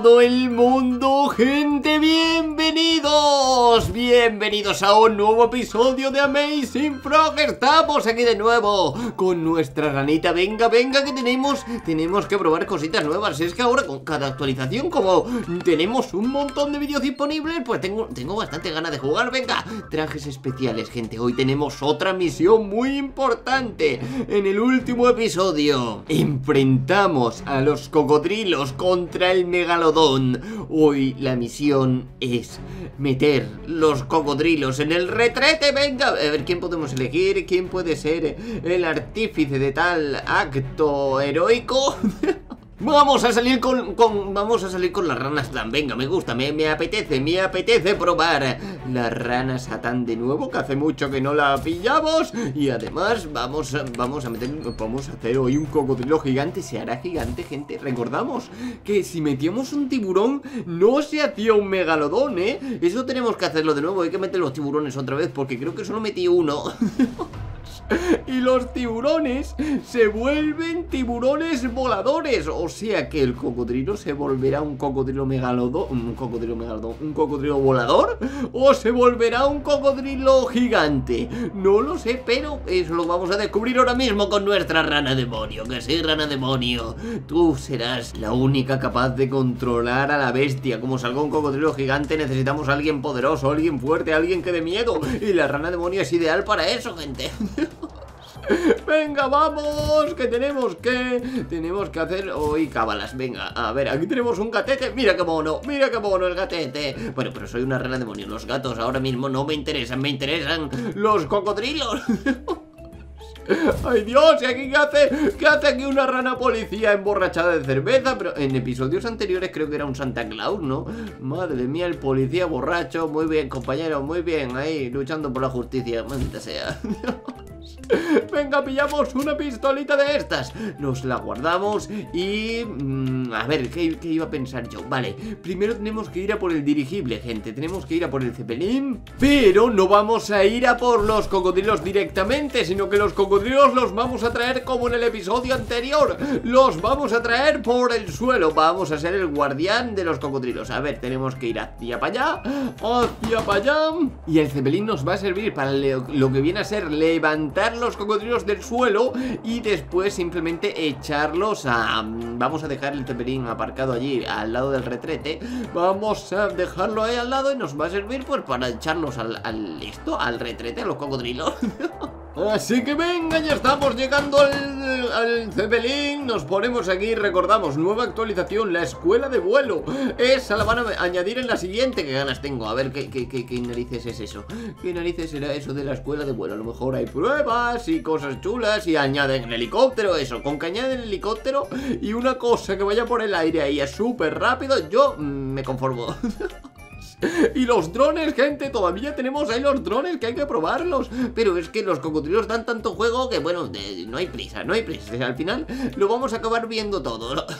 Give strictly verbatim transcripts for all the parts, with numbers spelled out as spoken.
todo el mundo, gente, bienvenidos, bienvenidos a un nuevo episodio de Amazing Frog. Estamos aquí de nuevo con nuestra ranita. Venga, venga, que tenemos, tenemos que probar cositas nuevas. Es que ahora con cada actualización, como tenemos un montón de vídeos disponibles, pues tengo, tengo bastante ganas de jugar. Venga, trajes especiales, gente. Hoy tenemos otra misión muy importante. En el último episodio enfrentamos a los cocodrilos contra el megalodón. Hoy la misión es meter los cocodrilos en el retrete. Venga, a ver quién podemos elegir. ¿Quién puede ser el artífice de tal acto heroico? Vamos a salir con, con vamos a salir con las ranas Satán. Venga, me gusta, me, me apetece, me apetece probar la rana Satán de nuevo, que hace mucho que no la pillamos. Y además vamos a, vamos a meter, vamos a hacer hoy un cocodrilo gigante. Se hará gigante, gente. Recordamos que si metíamos un tiburón no se hacía un megalodón, ¿eh? Eso tenemos que hacerlo de nuevo. Hay que meter los tiburones otra vez, porque creo que solo metí uno. Y los tiburones se vuelven tiburones voladores. O sea que el cocodrilo se volverá un cocodrilo megalodón. Un cocodrilo megalodón. Un cocodrilo volador. O se volverá un cocodrilo gigante. No lo sé, pero eso lo vamos a descubrir ahora mismo con nuestra rana demonio. Que sí, rana demonio, tú serás la única capaz de controlar a la bestia. Como salga un cocodrilo gigante, necesitamos a alguien poderoso, alguien fuerte, alguien que dé miedo. Y la rana demonio es ideal para eso, gente. Venga, vamos, que tenemos que Tenemos que hacer hoy cábalas. Venga, a ver, aquí tenemos un gatete. Mira qué mono, mira qué mono el gatete. Bueno, pero soy una rana demonio. Los gatos ahora mismo no me interesan. Me interesan los cocodrilos. ¡Ay, Dios! ¿Y aquí qué hace? ¿Qué hace aquí una rana policía emborrachada de cerveza? Pero en episodios anteriores creo que era un Santa Claus, ¿no? Madre mía, el policía borracho. Muy bien, compañero, muy bien. Ahí, luchando por la justicia. Maldita sea. Venga, pillamos una pistolita de estas. Nos la guardamos y... Mmm, a ver, ¿qué, ¿qué iba a pensar yo? Vale, primero tenemos que ir a por el dirigible, gente. Tenemos que ir a por el Zeppelin. Pero no vamos a ir a por los cocodrilos directamente, sino que los cocodrilos los vamos a traer como en el episodio anterior. Los vamos a traer por el suelo. Vamos a ser el guardián de los cocodrilos. A ver, tenemos que ir hacia para allá, hacia para allá. Y el Zeppelin nos va a servir para lo que viene a ser levantar los cocodrilos del suelo y después simplemente echarlos a... Vamos a dejar el Zeppelin aparcado allí al lado del retrete. Vamos a dejarlo ahí al lado y nos va a servir pues para echarlos al, al esto, al retrete, a los cocodrilos. Así que venga, ya estamos llegando al, al Zeppelin. Nos ponemos aquí, recordamos, nueva actualización, la escuela de vuelo. Esa la van a añadir en la siguiente. Qué ganas tengo, a ver qué, qué, qué, qué narices es eso. Qué narices será eso de la escuela de vuelo. A lo mejor hay pruebas y cosas chulas y añaden el helicóptero. Eso, con que añaden el helicóptero y una cosa que vaya por el aire ahí es súper rápido, yo mmm, me conformo. Y los drones, gente, todavía tenemos ahí los drones que hay que probarlos. Pero es que los cocodrilos dan tanto juego que, bueno, de, no hay prisa, no hay prisa. Al final lo vamos a acabar viendo todo, ¿no?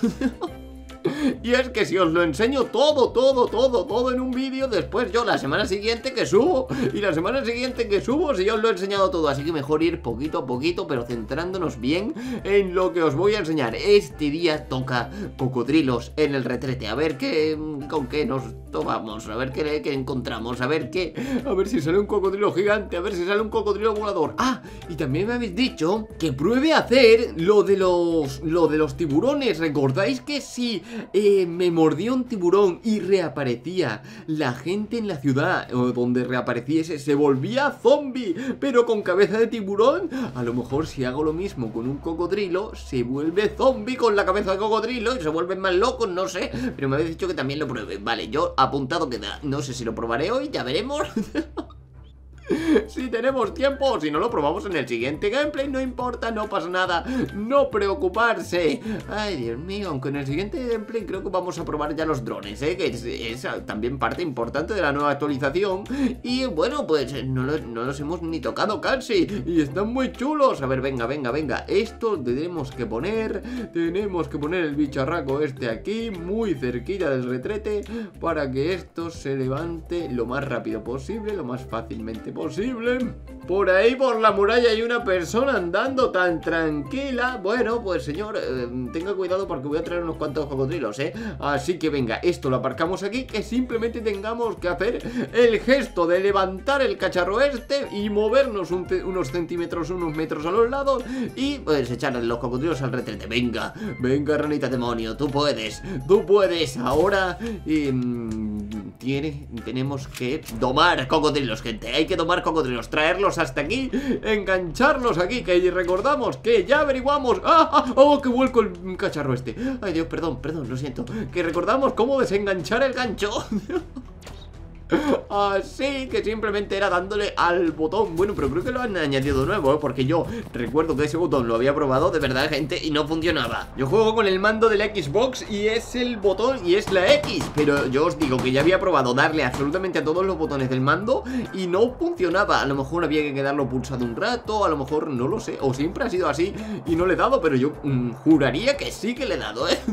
Y es que si os lo enseño todo, todo, todo, todo en un vídeo, después yo la semana siguiente que subo, y la semana siguiente que subo, si yo os lo he enseñado todo. Así que mejor ir poquito a poquito, pero centrándonos bien en lo que os voy a enseñar. Este día toca cocodrilos en el retrete. A ver qué, con qué nos tomamos, a ver qué, qué encontramos, a ver qué, a ver si sale un cocodrilo gigante, a ver si sale un cocodrilo volador. Ah, y también me habéis dicho que pruebe a hacer lo de los, lo de los tiburones. ¿Recordáis que si Eh, me mordía un tiburón y reaparecía la gente en la ciudad o donde reapareciese, se volvía zombie, pero con cabeza de tiburón? A lo mejor si hago lo mismo con un cocodrilo, se vuelve zombie con la cabeza de cocodrilo y se vuelven más locos, no sé. Pero me habéis dicho que también lo pruebe. Vale, yo apuntado queda. No sé si lo probaré hoy, ya veremos. Si tenemos tiempo, si no lo probamos en el siguiente gameplay, no importa, no pasa nada, no preocuparse. Ay, Dios mío, aunque en el siguiente gameplay creo que vamos a probar ya los drones, ¿eh? Que es, es también parte importante de la nueva actualización. Y bueno, pues no, lo, no los hemos ni tocado casi y están muy chulos. A ver, venga, venga, venga, esto tenemos que poner, tenemos que poner el bicharraco este aquí, muy cerquita del retrete, para que esto se levante lo más rápido posible, lo más fácilmente parece posible. Por ahí, por la muralla, hay una persona andando tan tranquila. Bueno, pues señor, eh, tenga cuidado porque voy a traer unos cuantos cocodrilos, ¿eh? Así que venga, esto lo aparcamos aquí, que simplemente tengamos que hacer el gesto de levantar el cacharro este y movernos un unos centímetros, unos metros a los lados y pues echar los cocodrilos al retrete. Venga, venga, ranita demonio, tú puedes, tú puedes. Ahora eh, tiene, tenemos que domar cocodrilos, gente. Hay que domar cocodrilos, traerlos hasta aquí, engancharlos aquí, que recordamos que ya averiguamos. ¡Ah! ¡Ah! ¡Oh! Que vuelco el cacharro este. Ay, Dios, perdón, perdón, lo siento. Que recordamos cómo desenganchar el gancho. Así que simplemente era dándole al botón. Bueno, pero creo que lo han añadido nuevo, ¿eh? Porque yo recuerdo que ese botón lo había probado de verdad, gente, y no funcionaba. Yo juego con el mando de la Xbox y es el botón y es la X, pero yo os digo que ya había probado darle absolutamente a todos los botones del mando y no funcionaba. A lo mejor había que quedarlo pulsado un rato, a lo mejor no lo sé, o siempre ha sido así y no le he dado, pero yo mmm, juraría que sí que le he dado, ¿eh?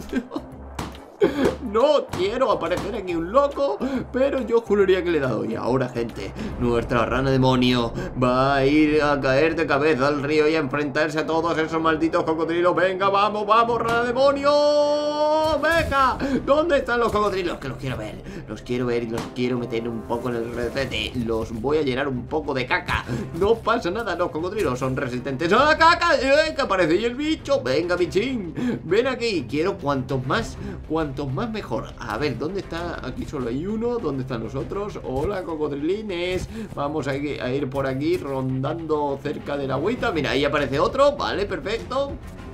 No quiero aparecer aquí un loco, pero yo juraría que le he dado. Y ahora, gente, nuestra rana demonio va a ir a caer de cabeza al río y a enfrentarse a todos esos malditos cocodrilos. Venga, vamos, vamos, rana demonio. Venga, ¿dónde están los cocodrilos? Que los quiero ver, los quiero ver y los quiero meter un poco en el retrete. Los voy a llenar un poco de caca. No pasa nada, los cocodrilos son resistentes a la caca. ¡Eh, que aparece ahí el bicho! Venga, bichín, ven aquí. Quiero cuantos más, cuantos más mejor. A ver, ¿dónde está? Aquí solo hay uno. ¿Dónde están los otros? Hola, cocodrilines. Vamos a ir, a ir por aquí rondando cerca de la agüita. Mira, ahí aparece otro. Vale, perfecto.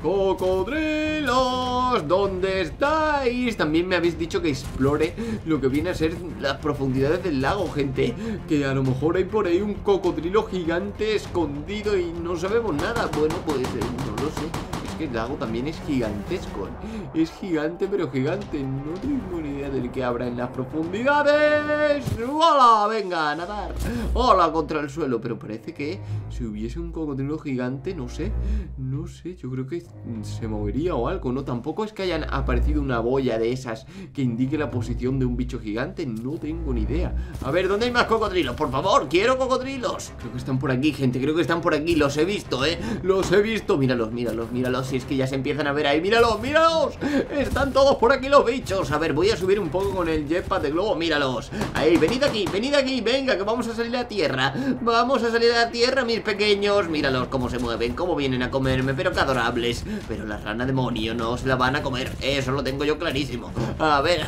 ¡Cocodrilos! ¿Dónde estáis? También me habéis dicho que explore lo que viene a ser las profundidades del lago, gente. Que a lo mejor hay por ahí un cocodrilo gigante escondido y no sabemos nada. Bueno, pues eh, no lo sé. Que el lago también es gigantesco. Es gigante, pero gigante. No tengo ni idea del que habrá en las profundidades. ¡Hola! Venga, a nadar. ¡Hola! Contra el suelo. Pero parece que si hubiese un cocodrilo gigante, no sé. No sé, yo creo que se movería o algo, ¿no? Tampoco es que hayan aparecido una boya de esas que indique la posición de un bicho gigante. No tengo ni idea. A ver, ¿dónde hay más cocodrilos? Por favor, quiero cocodrilos. Creo que están por aquí, gente. Creo que están por aquí. Los he visto, ¿eh? Los he visto. Míralos, míralos, míralos. Si es que ya se empiezan a ver ahí. ¡Míralos, míralos! Están todos por aquí los bichos. A ver, voy a subir un poco con el jetpack de globo. ¡Míralos! Ahí, venid aquí, venid aquí. Venga, que vamos a salir a la tierra. Vamos a salir a la tierra, mis pequeños. Míralos cómo se mueven, cómo vienen a comerme. Pero qué adorables. Pero la rana demonio no se la van a comer. Eso lo tengo yo clarísimo. A ver.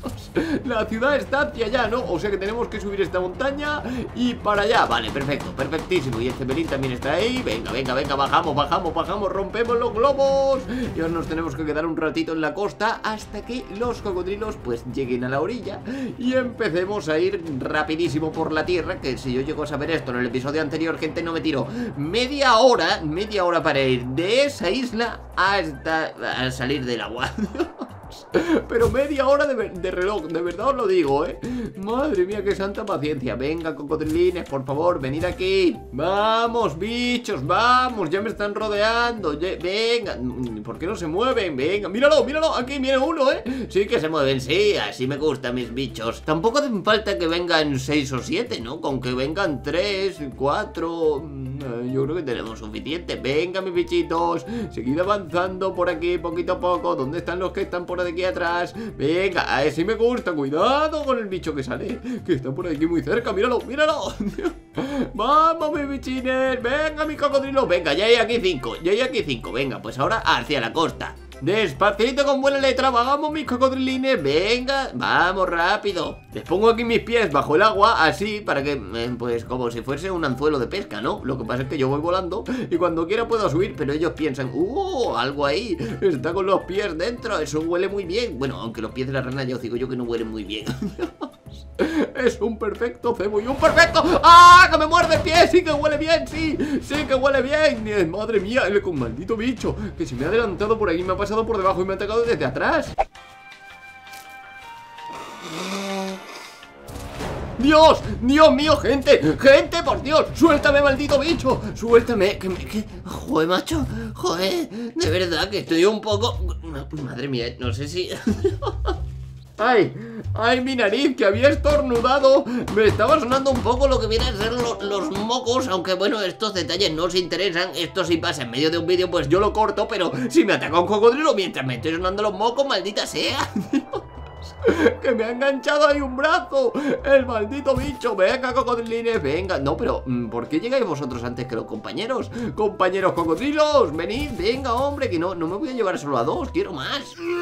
La ciudad está hacia allá, ¿no? O sea que tenemos que subir esta montaña y para allá. Vale, perfecto, perfectísimo. Y el Zeppelin también está ahí. Venga, venga, venga, bajamos, bajamos, bajamos. Rompemos los globos. Y ahora nos tenemos que quedar un ratito en la costa hasta que los cocodrilos pues lleguen a la orilla y empecemos a ir rapidísimo por la tierra. Que si yo llego a saber esto en el episodio anterior, gente, no me tiro media hora, media hora para ir de esa isla hasta a salir del agua. Pero media hora de, de reloj, de verdad os lo digo, ¿eh? Madre mía, qué santa paciencia. Venga, cocodrilines, por favor, venid aquí. Vamos, bichos, vamos. Ya me están rodeando. Ya, venga, ¿por qué no se mueven? Venga, míralo, míralo, aquí viene uno, ¿eh? Sí que se mueven, sí, así me gustan mis bichos. Tampoco hacen falta que vengan seis o siete, ¿no? Con que vengan tres, cuatro, yo creo que tenemos suficiente. Venga, mis bichitos, seguid avanzando por aquí poquito a poco. ¿Dónde están los que están por aquí atrás? Venga, a ese me gusta. Cuidado con el bicho que sale, que está por aquí muy cerca. Míralo, míralo. Vamos, mis bichines. Venga, mis cocodrilos. Venga, ya hay aquí cinco, ya hay aquí cinco. Venga, pues ahora hacia la costa. Despacito, con buena letra, vamos, mis cocodrilines. Venga, vamos rápido. Les pongo aquí mis pies bajo el agua, así, para que, eh, pues como si fuese un anzuelo de pesca, ¿no? Lo que pasa es que yo voy volando y cuando quiera puedo subir, pero ellos piensan, ¡uh! Algo ahí, está con los pies dentro, eso huele muy bien. Bueno, aunque los pies de la rana yo digo yo que no huelen muy bien. Es un perfecto cebo y un perfecto... ¡Ah! ¡Que me muerde el pie! ¡Sí que huele bien! ¡Sí! ¡Sí que huele bien! Eh, ¡Madre mía! El con maldito bicho que se me ha adelantado por aquí, me ha pasado por debajo y me ha atacado desde atrás. ¡Dios! ¡Dios mío, gente! ¡Gente, por Dios! ¡Suéltame, maldito bicho! ¡Suéltame! Que me... Que... ¡Joder, macho! ¡Joder! De verdad que estoy un poco... Madre mía, no sé si... ¡Ay! ¡Ay, mi nariz! Que había estornudado. Me estaba sonando un poco lo que viene a ser lo, los mocos. Aunque bueno, estos detalles no os interesan. Esto si pasa en medio de un vídeo, pues yo lo corto. Pero si me ataca un cocodrilo mientras me estoy sonando los mocos, maldita sea. Que me ha enganchado ahí un brazo. El maldito bicho. Venga, cocodrilines, venga. No, pero ¿por qué llegáis vosotros antes que los compañeros? Compañeros cocodrilos, venid, venga, hombre. Que no, no me voy a llevar solo a dos, quiero más.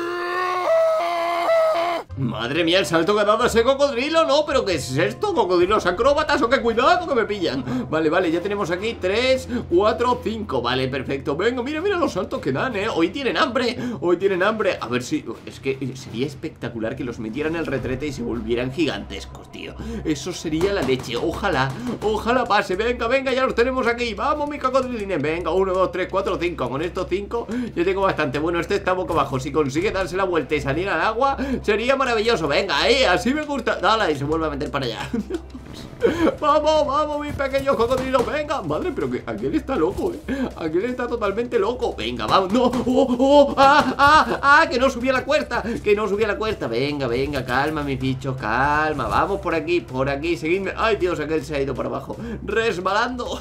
Madre mía, el salto que ha dado ese cocodrilo, ¿no? ¿Pero qué es esto? ¿Cocodrilos acróbatas o qué? Cuidado que me pillan. Vale, vale, ya tenemos aquí tres, cuatro, cinco. Vale, perfecto. Venga, mira, mira los saltos que dan, ¿eh? Hoy tienen hambre, hoy tienen hambre. A ver si... Es que sería espectacular que los metieran en el retrete y se volvieran gigantescos, tío. Eso sería la leche. Ojalá, ojalá pase. Venga, venga, ya los tenemos aquí. Vamos, mis cocodrilines. Venga, uno, dos, tres, cuatro, cinco. Con estos cinco yo tengo bastante. Bueno, este está boca abajo. Si consigue darse la vuelta y salir al agua, sería maravilloso. Maravilloso, venga, ahí, así me gusta. Dale, y se vuelve a meter para allá. Vamos, vamos, mis pequeños cocodrilos, venga. Madre, pero que aquel está loco, eh. Aquel está totalmente loco. Venga, vamos, no, oh, oh, ah, ah, ah, que no subía la cuesta. Que no subía la cuesta, venga, venga, calma, mis bichos, calma. Vamos por aquí, por aquí, seguidme. Ay, Dios, aquel se ha ido para abajo, resbalando.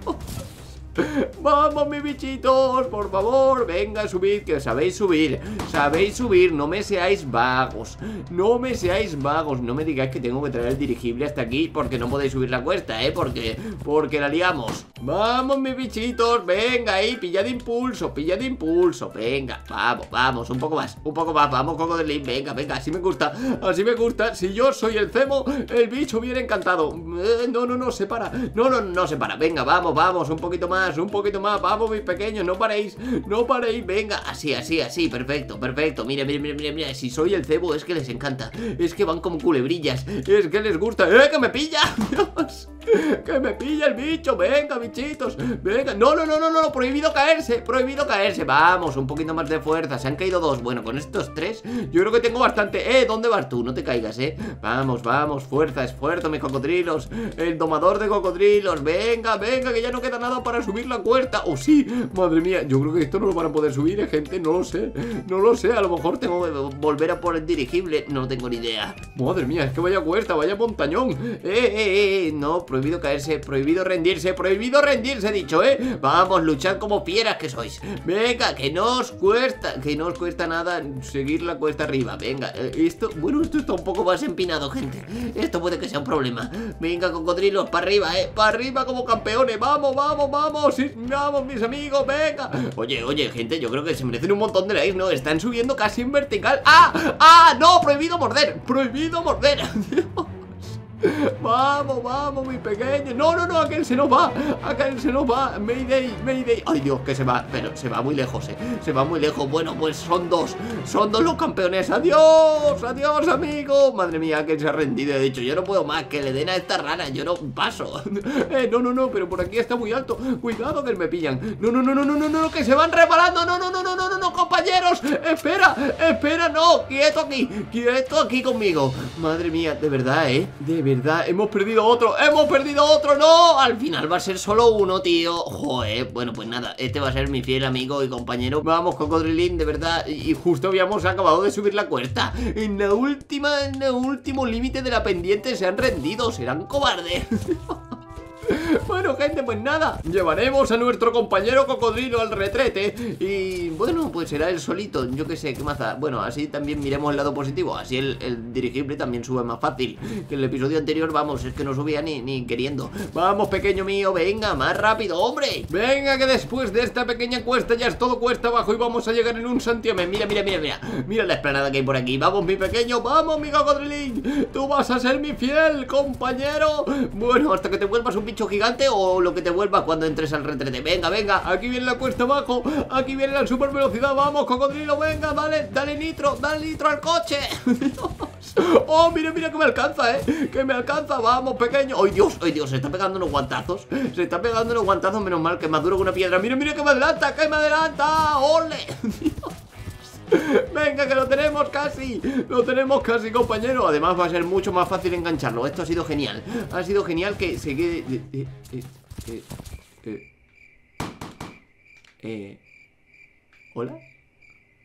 Vamos, mis bichitos, por favor, venga, subid, que sabéis subir. Sabéis subir, no me seáis vagos. No me seáis vagos. No me digáis que tengo que traer el dirigible hasta aquí porque no podéis subir la cuesta, eh, porque, porque la liamos. Vamos, mis bichitos, venga ahí, pilla de impulso, pilla de impulso. Venga, vamos, vamos, un poco más, un poco más, vamos, cocodrilín, venga, venga, así me gusta. Así me gusta, si yo soy el cemo, el bicho viene encantado. eh, No, no, no, se para. No, no, no se para, venga, vamos, vamos, un poquito más. Un poquito más, vamos, mis pequeños, no paréis. No paréis, venga, así, así, así. Perfecto, perfecto, mira, mira, mira, mira, mira. Si soy el cebo es que les encanta. Es que van como culebrillas, es que les gusta. ¡Eh, que me pilla! Dios, que me pilla el bicho, venga, bichitos. Venga, no, no, no, no, no, prohibido caerse. Prohibido caerse, vamos, un poquito más de fuerza. Se han caído dos, bueno, con estos tres yo creo que tengo bastante. Eh, ¿dónde vas tú? No te caigas, eh. Vamos, vamos, fuerza, esfuerzo, mis cocodrilos. El domador de cocodrilos, venga, venga, que ya no queda nada para subir la cuerda. ¡Oh, sí! Madre mía, yo creo que esto no lo van a poder subir, ¿eh, gente? No lo sé, no lo sé. A lo mejor tengo que volver a por el dirigible. No tengo ni idea. Madre mía, es que vaya cuesta, vaya montañón. Eh, eh, eh, no, prohibido caerse, prohibido rendirse, prohibido rendirse, he dicho, ¿eh? Vamos, luchad como fieras que sois. Venga, que no os cuesta, que no os cuesta nada seguir la cuesta arriba. Venga, eh, esto, bueno, esto está un poco más empinado, gente. Esto puede que sea un problema. Venga, cocodrilos, para arriba, ¿eh? Para arriba como campeones. Vamos, vamos, vamos. Sí, vamos, mis amigos, venga. Oye, oye, gente, yo creo que se merecen un montón de likes, ¿no? Están subiendo casi en vertical. ¡Ah! ¡Ah! ¡No! Prohibido morder. Prohibido morder. Vamos, vamos, mis pequeños. No, no, no, aquel se nos va. Aquel se nos va. Mayday, Mayday. Ay, Dios, que se va. Pero se va muy lejos, eh. Se va muy lejos. Bueno, pues son dos. Son dos los campeones. Adiós, adiós, amigo. Madre mía, aquel se ha rendido. He dicho, yo no puedo más. Que le den a esta rana. Yo no paso. Eh, no, no, no, pero por aquí está muy alto. Cuidado que me pillan. No, no, no, no, no, no, no, que se van reparando. No, no, no, no, no, no, no, compañeros. Espera, espera, no. Quieto aquí. Quieto aquí conmigo. Madre mía, de verdad, eh. De verdad, hemos perdido otro. ¡Hemos perdido otro! ¡No! Al final va a ser solo uno, tío. Joder, bueno, pues nada, este va a ser mi fiel amigo y compañero. Vamos, cocodrilín, de verdad. Y justo habíamos acabado de subir la cuesta. En la última, en el último límite de la pendiente se han rendido. Serán cobardes. Bueno, gente, pues nada, llevaremos a nuestro compañero cocodrilo al retrete. Y bueno, pues será él solito. Yo qué sé, qué más da. Bueno, así también miremos el lado positivo. Así el, el dirigible también sube más fácil que el episodio anterior. Vamos, es que no subía ni, ni queriendo. Vamos, pequeño mío, venga, más rápido, hombre. Venga, que después de esta pequeña cuesta ya es todo cuesta abajo y vamos a llegar en un santiamén. Mira, mira, mira, mira. Mira la explanada que hay por aquí. Vamos, mi pequeño, vamos, mi cocodrilín. Tú vas a ser mi fiel compañero. Bueno, hasta que te vuelvas un bicho gigante o lo que te vuelva cuando entres al retrete. Venga, venga, aquí viene la cuesta abajo. Aquí viene la super velocidad. Vamos, cocodrilo, venga, dale, dale nitro, dale nitro al coche. Oh, mira, mira que me alcanza, eh. Que me alcanza, vamos, pequeño. Ay, Dios, ay, Dios, se está pegando unos guantazos. Se está pegando unos guantazos, menos mal que es más duro que una piedra. Mira, mira que me adelanta, que me adelanta. ¡Ole! Venga, que lo tenemos casi. Lo tenemos casi, compañero. Además va a ser mucho más fácil engancharlo. Esto ha sido genial. Ha sido genial que se quede... Eh, eh, eh, eh, eh. ¿Hola?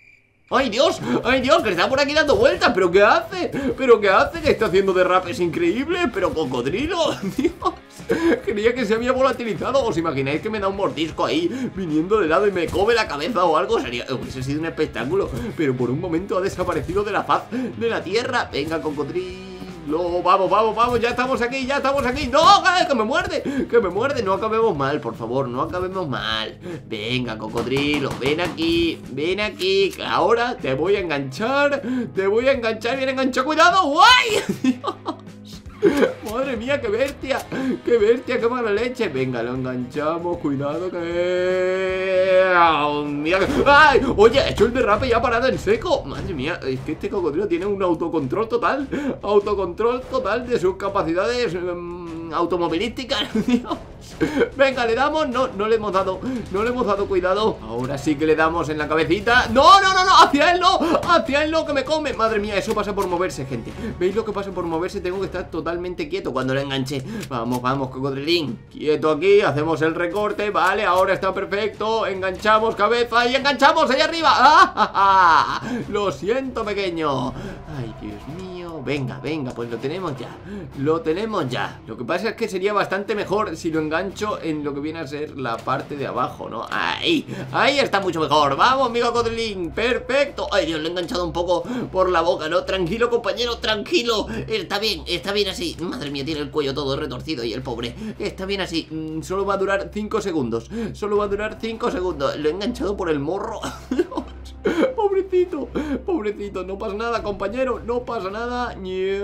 ¡Ay, Dios! ¡Ay, Dios! Que está por aquí dando vueltas. ¿Pero qué hace? ¿Pero qué hace? Que está haciendo derrapes increíbles. ¡Pero cocodrilo! ¡Dios! Creía que se había volatilizado. ¿Os imagináis que me da un mordisco ahí viniendo de lado y me come la cabeza o algo? Sería... hubiese sido un espectáculo. Pero por un momento ha desaparecido de la faz de la tierra. Venga, cocodrilo. Vamos, vamos, vamos, ya estamos aquí, ya estamos aquí. ¡No! ¡Que me muerde! ¡Que me muerde! No acabemos mal, por favor, no acabemos mal. Venga, cocodrilo, ven aquí. Ven aquí, que ahora te voy a enganchar. Te voy a enganchar, bien enganchado. ¡Cuidado! ¡Guay! ¡Dios! Madre mía, qué bestia. Qué bestia, qué mala leche. Venga, lo enganchamos, cuidado que... Mira que... ¡Ay! Oye, ha hecho el derrape y ha parado en seco. Madre mía, es que este cocodrilo tiene un autocontrol total. Autocontrol total de sus capacidades um, automovilísticas. Dios. Venga, le damos. No, no le hemos dado. No le hemos dado cuidado. Ahora sí que le damos en la cabecita. No, no, no, no, hacia él no. Hacia él no, que me come. Madre mía, eso pasa por moverse, gente. ¿Veis lo que pasa por moverse? Tengo que estar totalmente quieto cuando le enganche. Vamos, vamos, cocodrilín. Quieto aquí, hacemos el recorte. Vale, ahora está perfecto. Enganchamos cabeza y enganchamos ahí arriba. ¡Ah, ja, ja! Lo siento, pequeño. Ay, Dios mío. Venga, venga, pues lo tenemos ya. Lo tenemos ya. Lo que pasa es que sería bastante mejor si lo engancho en lo que viene a ser la parte de abajo, ¿no? Ahí, ahí está mucho mejor. Vamos, amigo cocodrilín, perfecto. Ay, Dios, lo he enganchado un poco por la boca, ¿no? Tranquilo, compañero, tranquilo. Está bien, está bien así. Madre mía, tiene el cuello todo retorcido y el pobre. Está bien así, mm, solo va a durar cinco segundos. Solo va a durar cinco segundos. Lo he enganchado por el morro. Pobrecito, pobrecito, no pasa nada, compañero, no pasa nada.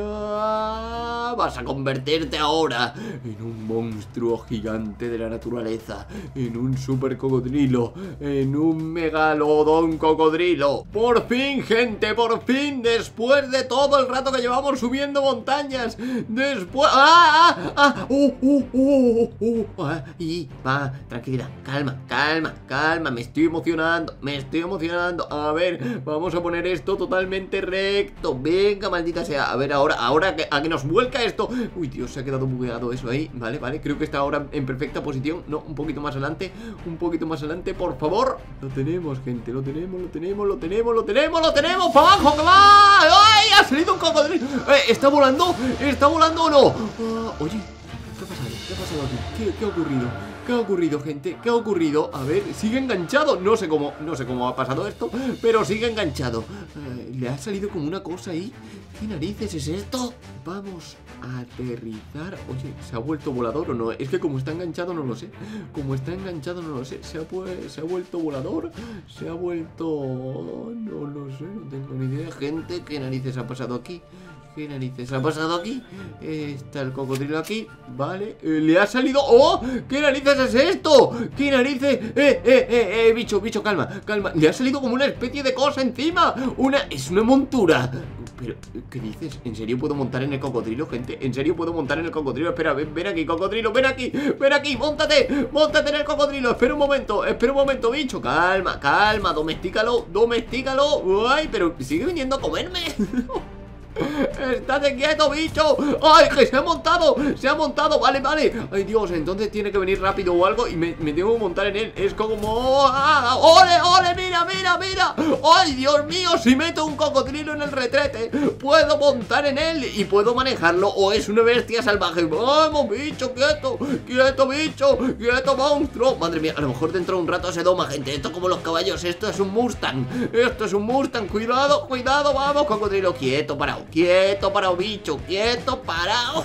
Vas a convertirte ahora en un monstruo gigante de la naturaleza, en un super cocodrilo, en un megalodón cocodrilo. Por fin, gente, por fin, después de todo el rato que llevamos subiendo montañas, después... ¡Ah! ¡Ah! ¡Ah! ¡Uh! ¡Uh! ¡Uh! ¡Uh! Ah, y va, tranquilidad, calma, calma, calma, me estoy emocionando, me estoy emocionando. A ver, vamos a poner esto totalmente recto. Venga, maldita sea. A ver, ahora, ahora que, a que nos vuelca esto. Uy, Dios, se ha quedado bugueado eso ahí. Vale, vale, creo que está ahora en perfecta posición. No, un poquito más adelante, un poquito más adelante, por favor. Lo tenemos, gente, lo tenemos, lo tenemos, lo tenemos, lo tenemos, lo tenemos. ¡Para abajo, que va! ¡Ay! Ha salido un cocodrilo. Eh, ¿está volando? ¿Está volando o no? Uh, oye, ¿qué ha pasado? ¿Qué ha pasado aquí? ¿Qué, qué ha ocurrido? ¿Qué ha ocurrido, gente? ¿Qué ha ocurrido? A ver, sigue enganchado. No sé cómo, no sé cómo ha pasado esto, pero sigue enganchado. eh, Le ha salido como una cosa ahí. ¿Qué narices es esto? Vamos a aterrizar. Oye, ¿se ha vuelto volador o no? Es que como está enganchado no lo sé. Como está enganchado no lo sé. ¿Se ha, pues, ¿se ha vuelto volador? ¿Se ha vuelto...? No lo sé, no tengo ni idea. Gente, ¿qué narices ha pasado aquí? ¿Qué narices ha pasado aquí? Está el cocodrilo aquí, vale. eh, Le ha salido... ¡Oh! ¿Qué narices es esto? ¿Qué narices? ¡Eh, eh, eh, eh! Bicho, bicho, calma, calma. Le ha salido como una especie de cosa encima. Una... es una montura. Pero, ¿qué dices? ¿En serio puedo montar en el cocodrilo, gente? ¿En serio puedo montar en el cocodrilo? Espera, ven, ven aquí, cocodrilo, ven aquí. Ven aquí, móntate, móntate en el cocodrilo. Espera un momento, espera un momento, bicho. Calma, calma, domestícalo, domestícalo. Ay, pero sigue viniendo a comerme. ¡Estate quieto, bicho! ¡Ay, que se ha montado! ¡Se ha montado! Vale, vale. Ay, Dios, entonces tiene que venir rápido o algo y me, me tengo que montar en él. Es como... ¡Ah! ¡Ole, ole! ¡Mira, mira, mira! ¡Ay, Dios mío! Si meto un cocodrilo en el retrete, puedo montar en él y puedo manejarlo. O es una bestia salvaje. ¡Vamos, bicho! ¡Quieto! ¡Quieto, bicho! ¡Quieto, monstruo! Madre mía, a lo mejor dentro de un rato se doma, gente. Esto como los caballos. Esto es un Mustang. Esto es un Mustang. Cuidado, cuidado. Vamos, cocodrilo. Quieto, parado. Quieto, parado, bicho, quieto, parado.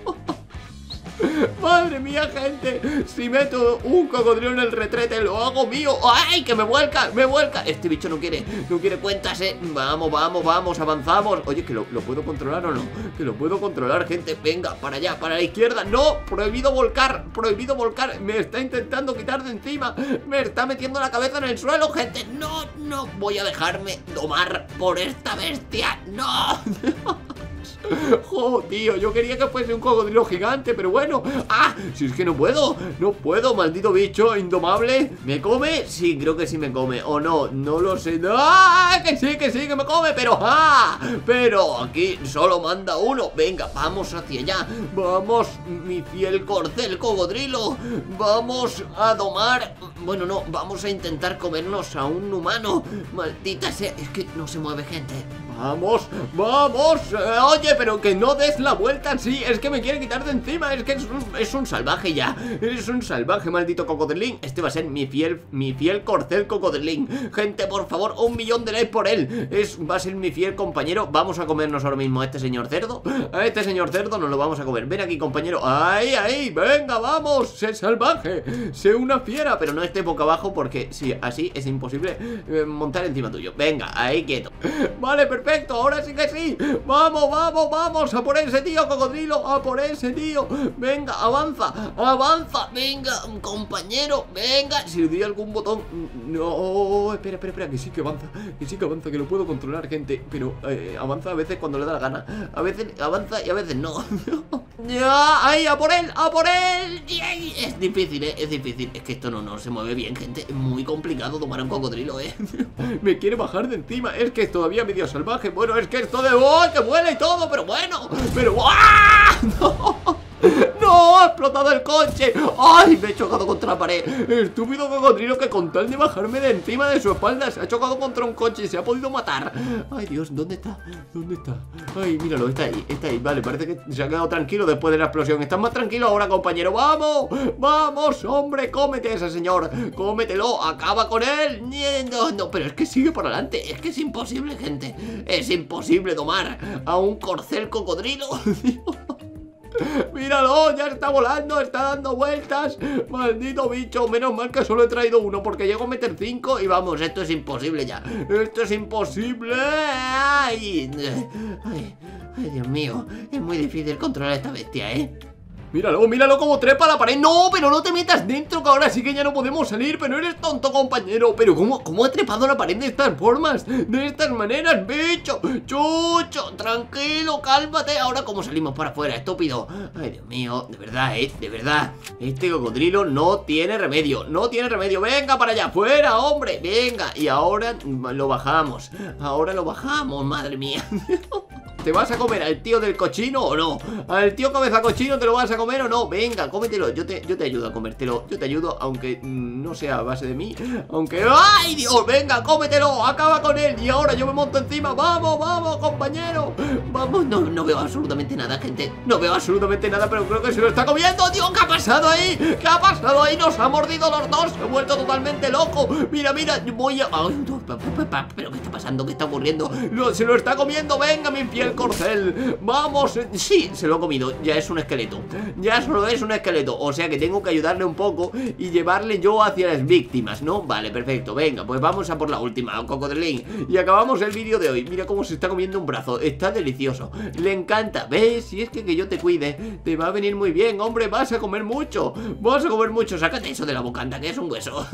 Madre mía, gente. Si meto un cocodrilo en el retrete, lo hago mío. ¡Ay, que me vuelca, me vuelca! Este bicho no quiere, no quiere cuentas, eh. Vamos, vamos, vamos, avanzamos. Oye, que lo, lo puedo controlar o no. Que lo puedo controlar, gente. Venga, para allá, para la izquierda. No, prohibido volcar, prohibido volcar. Me está intentando quitar de encima. Me está metiendo la cabeza en el suelo, gente. No, no voy a dejarme domar por esta bestia. No. ¡Jo, tío! Yo quería que fuese un cocodrilo gigante, pero bueno. ¡Ah! Si es que no puedo, no puedo, maldito bicho indomable. ¿Me come? Sí, creo que sí me come. O no, no lo sé. ¡Ah! Que sí, que sí, que me come, pero ¡ah! Pero aquí solo manda uno. Venga, vamos hacia allá. Vamos, mi fiel corcel cocodrilo. Vamos a domar. Bueno, no, vamos a intentar comernos a un humano. Maldita sea, es que no se mueve, gente. Vamos, vamos. eh, Oye, pero que no des la vuelta así. Es que me quiere quitar de encima. Es que es un, es un salvaje ya. Es un salvaje, maldito cocodrilín. Este va a ser mi fiel, mi fiel corcel cocodrilín. Gente, por favor, un millón de likes por él. Es, va a ser mi fiel compañero. Vamos a comernos ahora mismo a este señor cerdo. A este señor cerdo nos lo vamos a comer. Ven aquí, compañero. Ahí, ahí, venga, vamos. Sé salvaje, sé una fiera. Pero no esté boca abajo porque si así es imposible eh, montar encima tuyo. Venga, ahí quieto. Vale, perfecto. Perfecto, ahora sí que sí. Vamos, vamos, vamos a por ese tío cocodrilo. A por ese tío. Venga, avanza, avanza. Venga, compañero, venga. Si le doy algún botón. No, espera, espera, espera. Que sí que avanza, que sí que avanza, que lo puedo controlar, gente. Pero eh, avanza a veces cuando le da la gana. A veces avanza y a veces no. Ya, ahí, a por él, a por él. Es difícil, eh, es difícil. Es que esto no, no se mueve bien, gente. Es muy complicado tomar un cocodrilo, eh. Me quiere bajar de encima. Es que es todavía medio salvaje. Bueno, es que esto de... ¡Oh! Que vuela y todo, pero bueno. Pero... ¡ah! ¡No! ¡No! ¡Ha explotado el coche! ¡Ay! Me he chocado contra la pared. Estúpido cocodrilo que con tal de bajarme de encima de su espalda se ha chocado contra un coche y se ha podido matar. ¡Ay, Dios! ¿Dónde está? ¿Dónde está? ¡Ay, míralo! Está ahí, está ahí. Vale, parece que se ha quedado tranquilo después de la explosión. ¿Estás más tranquilo ahora, compañero? ¡Vamos! ¡Vamos, hombre! ¡Cómete a ese señor! ¡Cómetelo! ¡Acaba con él! No, no, pero es que sigue por adelante. Es que es imposible, gente. Es imposible domar a un corcel cocodrilo. Míralo, ya está volando, está dando vueltas. Maldito bicho, menos mal que solo he traído uno porque llego a meter cinco y vamos, esto es imposible ya. Esto es imposible. Ay, ay, ay, Dios mío, es muy difícil controlar a esta bestia, ¿eh? Míralo, míralo como trepa a la pared. No, pero no te metas dentro, que ahora sí que ya no podemos salir. Pero eres tonto, compañero. Pero ¿cómo, cómo ha trepado a la pared de estas formas? De estas maneras, bicho. Chucho, tranquilo, cálmate. Ahora cómo salimos para afuera, estúpido. Ay, Dios mío, de verdad, eh, de verdad. Este cocodrilo no tiene remedio. No tiene remedio, venga para allá afuera, hombre. Venga, y ahora lo bajamos. Ahora lo bajamos, madre mía. ¿Te vas a comer al tío del cochino o no? ¿Al tío cabeza cochino te lo vas a comer o no? Venga, cómetelo, yo te, yo te ayudo a comértelo. Yo te ayudo, aunque mmm, no sea a base de mí. Aunque... ¡ay, Dios! Venga, cómetelo, acaba con él. Y ahora yo me monto encima. ¡Vamos, vamos, compañero! Vamos, no, no veo absolutamente nada, gente. No veo absolutamente nada, pero creo que se lo está comiendo. Dios, ¿qué ha pasado ahí? ¿Qué ha pasado ahí? Nos ha mordido los dos. Se ha vuelto totalmente loco. Mira, mira, voy a... ay, no, ¿pero qué está pasando? ¿Qué está ocurriendo? No, se lo está comiendo, venga, mi fiel corcel. Vamos, sí, se lo ha comido. Ya es un esqueleto, ya solo es un esqueleto. O sea que tengo que ayudarle un poco y llevarle yo hacia las víctimas, ¿no? Vale, perfecto, venga, pues vamos a por la última, cocodrilín. Y acabamos el vídeo de hoy. Mira cómo se está comiendo un brazo, está delicioso. Le encanta, ¿ves? Si es que que yo te cuide, te va a venir muy bien, hombre. Vas a comer mucho, vas a comer mucho. Sácate eso de la boca, anda, que es un hueso.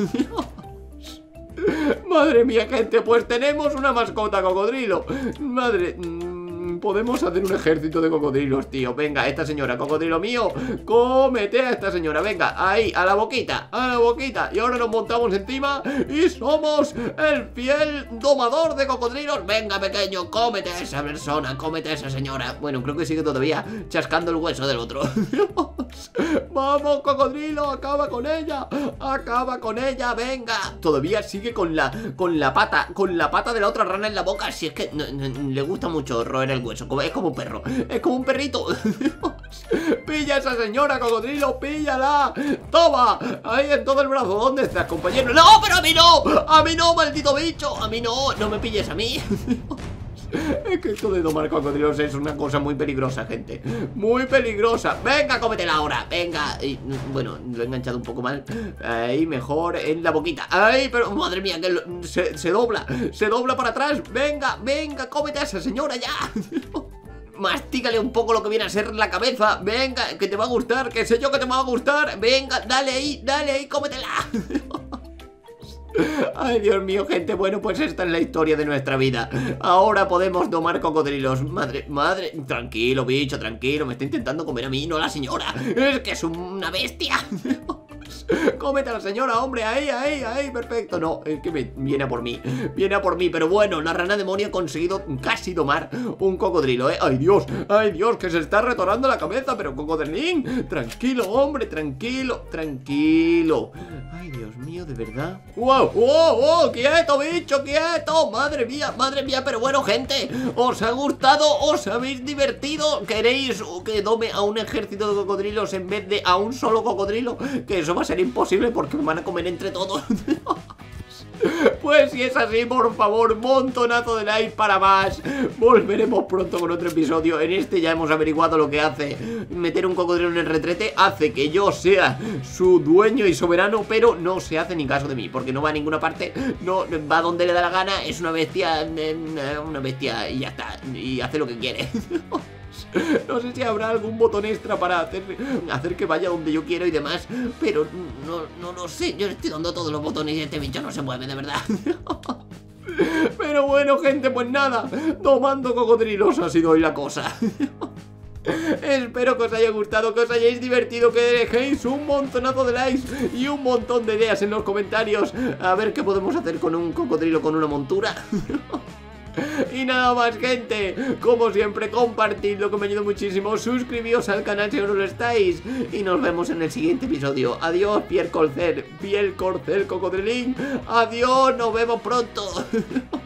Madre mía, gente, pues tenemos una mascota cocodrilo. Madre... podemos hacer un ejército de cocodrilos, tío. Venga, esta señora, cocodrilo mío, cómete a esta señora. Venga, ahí, a la boquita, a la boquita. Y ahora nos montamos encima y somos el fiel domador de cocodrilos. Venga, pequeño, cómete a esa persona, cómete a esa señora. Bueno, creo que sigue todavía chascando el hueso del otro. Vamos, cocodrilo, acaba con ella. Acaba con ella, venga. Todavía sigue con la, con la pata, con la pata de la otra rana en la boca. Si es que no, no, le gusta mucho roer el hueso. Es como un perro, es como un perrito. Pilla a esa señora, cocodrilo, píllala. Toma, ahí en todo el brazo. ¿Dónde estás, compañero? No, pero a mí no, a mí no, maldito bicho. A mí no, no me pilles a mí. Es que esto de domar cocodrilos es una cosa muy peligrosa, gente. Muy peligrosa. Venga, cómetela ahora, venga. Y, bueno, lo he enganchado un poco mal. Ahí, mejor en la boquita. Ay, pero madre mía, que lo, se, se dobla. Se dobla para atrás. Venga, venga, cómete a esa señora ya. Mastícale un poco lo que viene a ser la cabeza. Venga, que te va a gustar, que sé yo que te va a gustar. Venga, dale ahí, dale ahí, cómetela. Ay, Dios mío, gente, bueno, pues esta es la historia de nuestra vida. Ahora podemos domar cocodrilos. Madre, madre, tranquilo, bicho, tranquilo. Me está intentando comer a mí, no a la señora. Es que es una bestia. Cómete a la señora, hombre, ahí, ahí, ahí, perfecto. No, es que me, viene a por mí, viene a por mí. Pero bueno, la rana demonio ha conseguido casi domar un cocodrilo, eh. Ay, Dios, ay, Dios, que se está retornando la cabeza. Pero cocodrilín, tranquilo, hombre, tranquilo, tranquilo. Ay, Dios mío, de verdad. ¡Wow, wow, wow! ¡Quieto, bicho, quieto! Madre mía, madre mía. Pero bueno, gente, ¿os ha gustado? ¿Os habéis divertido? ¿Queréis que dome a un ejército de cocodrilos en vez de a un solo cocodrilo? Que eso va a ser imposible porque me van a comer entre todos. Pues si es así, por favor, montonazo de like para más. Volveremos pronto con otro episodio. En este ya hemos averiguado lo que hace meter un cocodrilo en el retrete. Hace que yo sea su dueño y soberano, pero no se hace ni caso de mí, porque no va a ninguna parte. No va donde le da la gana. Es una bestia, una bestia y ya está. Y hace lo que quiere. No sé si habrá algún botón extra para hacer, hacer que vaya donde yo quiero y demás, pero no, no lo sé. Yo le estoy dando todos los botones y este bicho no se mueve, de verdad. Pero bueno, gente, pues nada, domando cocodrilos ha sido hoy la cosa. Espero que os haya gustado, que os hayáis divertido, que dejéis un montonazo de likes y un montón de ideas en los comentarios. A ver qué podemos hacer con un cocodrilo con una montura. Y nada más, gente, como siempre, compartidlo, que me ayuda muchísimo. Suscribíos al canal si no lo estáis. Y nos vemos en el siguiente episodio. Adiós, Piel Corcel, Piel Corcel Cocodrilín. Adiós, nos vemos pronto.